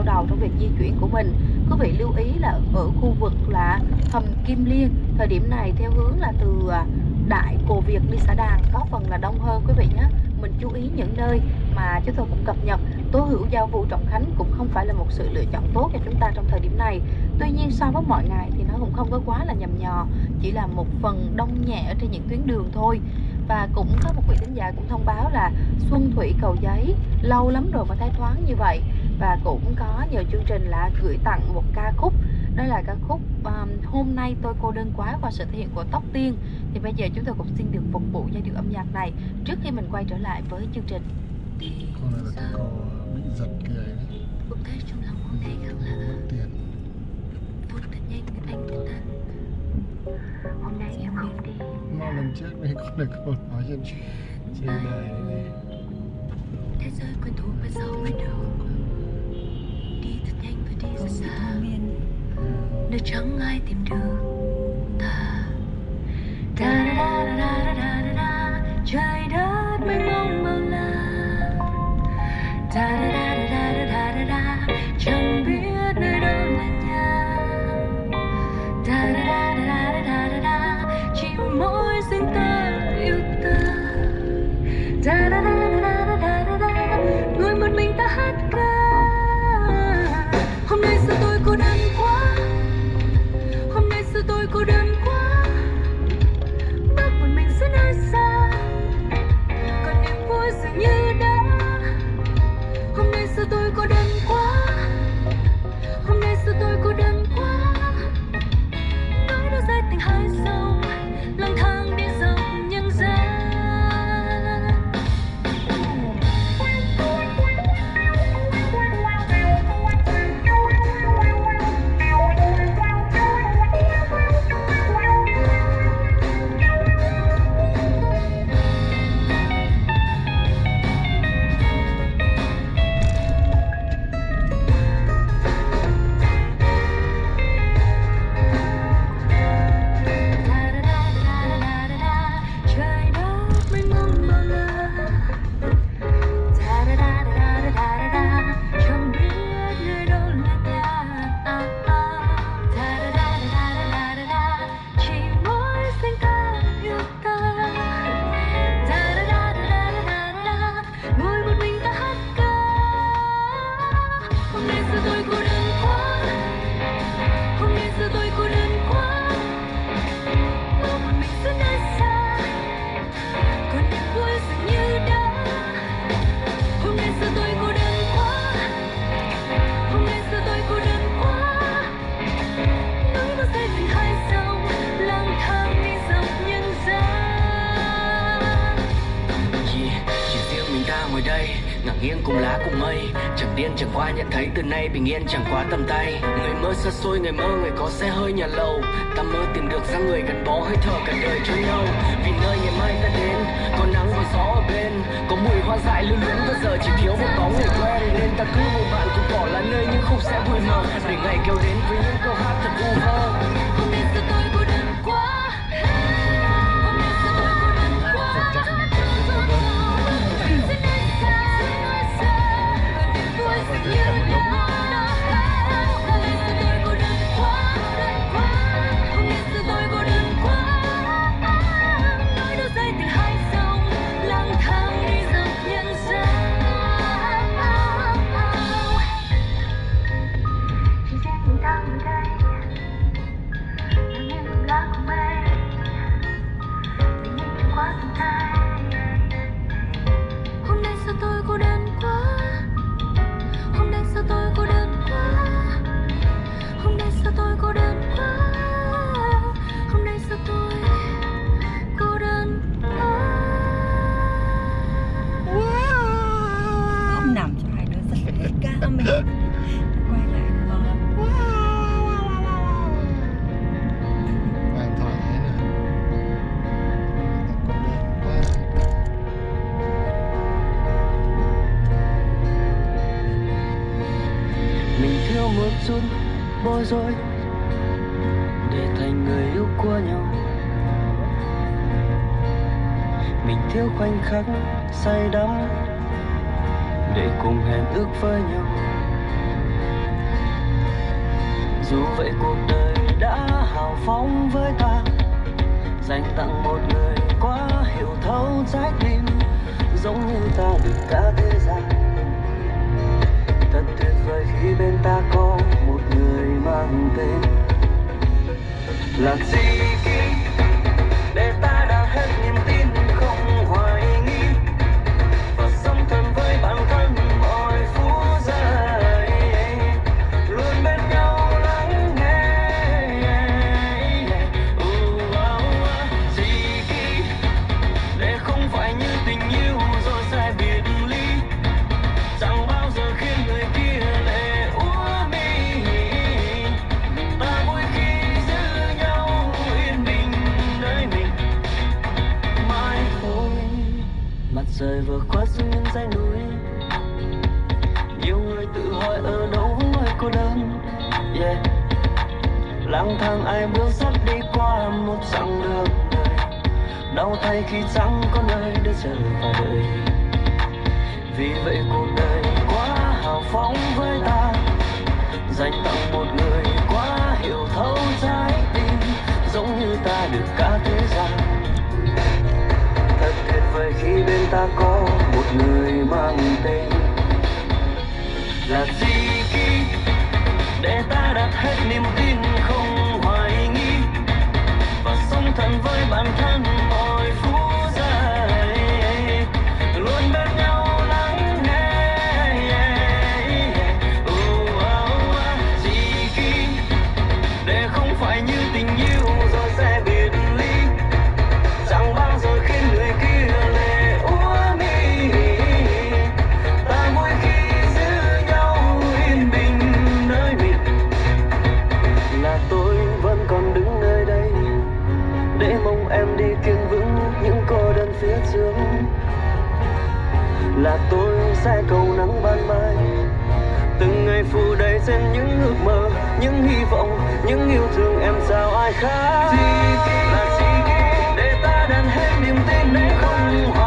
đầu trong việc di chuyển của mình. Quý vị lưu ý là ở khu vực là hầm Kim Liên, thời điểm này theo hướng là từ Đại Cồ Việt đi xã Đàn có phần là đông hơn quý vị nhé. Mình chú ý những nơi mà chúng tôi cũng cập nhật. Tố hữu Giao Vũ Trọng Khánh cũng không phải là một sự lựa chọn tốt cho chúng ta trong thời điểm này. Tuy nhiên so với mọi ngày thì nó cũng không có quá là nhầm nhò, chỉ là một phần đông nhẹ ở trên những tuyến đường thôi. Và cũng có một vị thính giả cũng thông báo là Xuân Thủy Cầu Giấy lâu lắm rồi mà thấy thoáng như vậy. Và cũng có nhờ chương trình là gửi tặng một ca khúc, đó là ca khúc Hôm Nay Tôi Cô Đơn Quá qua sự thể hiện của Tóc Tiên. Thì bây giờ chúng tôi cũng xin được phục vụ giai điệu âm nhạc này trước khi mình quay trở lại với chương trình. Con này là cái cô bị giật cái ấy đấy. Cũng thấy trong lòng hôm nay khá là mất tiền. phút thật nhanh người anh tên anh. Hôm nay em đi Mà lần trước mấy con này còn nói trên đời này. thế giới quen thuộc bên sau mới đầu. Đi thật nhanh và đi rất xa, nơi chẳng ai tìm được ta. Da da da da da da da, trời đất mênh mông bao la. Da da da da da da da da, chẳng biết nơi đâu là nhà. Da da da da da da da, chỉ mỗi riêng ta yêu ta. Da da da da da da da, ngồi một mình ta hát ca. Hôm nay sao tôi cô đơn quá, hôm nay sao tôi cô đơn quá. Bước một mình giữa nơi xa, còn niềm vui dường như đã. Hôm nay sao tôi cô đơn quá, hôm nay sao tôi cô đơn quá. Nỗi đau rơi thành hai sông, lang thang đi dọc nhân gian. Nghiêng cùng lá cùng mây, chẳng điên chẳng qua nhận thấy từ nay bình yên chẳng quá tầm tay. Người mơ xa xôi, người mơ người có xe hơi nhà lầu, ta mơ tìm được dáng người gắn bó hơi thở cả đời cho nhau. Vì nơi ngày mai đã đến, có nắng có gió ở bên, có mùi hoa dại lưu luyến và giờ chỉ thiếu một bóng người quen. Nên ta cứ một bạn cùng bỏ là nơi những khúc sẽ vui màu, để ngày kêu đến với những câu hát thật u thơ. Hôm nay sao tôi cô đơn quá, hôm nay sao tôi cô đơn quá. Chút bối rối để thành người yêu của nhau. Mình thiếu khoảnh khắc say đắm để cùng hẹn ước với nhau. vậy cuộc đời đã hào phóng với ta, dành tặng một người quá hiểu thấu trái tim, giống như ta được cả thế gian. Thật tuyệt vời khi bên ta có một người mang tên là tri kỷ, để ta đã hết niềm tin không hoài nghi, và sống thân với bản thân mọi phút giây, luôn bên nhau lắng nghe. Tri kỷ, để không phải như tình yêu rồi sẽ biệt ly, chẳng bao giờ khiến người kia lệ úa mi. Ta vui khi giữ nhau yên bình nơi mình mãi thôi. Mặt trời vừa khuất xuống những dãy núi, nhiều người tự hỏi ở đâu vắng nơi cô đơn. Yeah. Lang thang ai bước sắp đi qua một chặng đường đời, đau thay khi chẳng có nơi để chờ và đợi. Vì vậy cuộc đời quá hào phóng với ta, dành tặng một người quá hiểu thấu trái tim, giống như ta được cả thế gian. Thật tuyệt vời khi bên ta có một người mang tên là tri kỷ, để ta đặt hết niềm tin không hoài nghi, và sống thân với bản thân mọi phút giây, luôn bên nhau lắng nghe. Tri kỷ, để không phải như tình yêu rồi sẽ biệt ly, chẳng bao giờ khiến người kia lệ úa mi. Ta vui khi giữ nhau yên bình nơi mình, là tôi vẫn còn đứng nơi đây để mong em đi kiên vững những cô đơn phía trước. Là tôi sẽ cầu nắng ban mai, từng ngày phủ đầy trên những ước mơ, những hy vọng, những yêu thương em sao ai khác. Là tri kỷ, để ta đặt hết niềm tin để không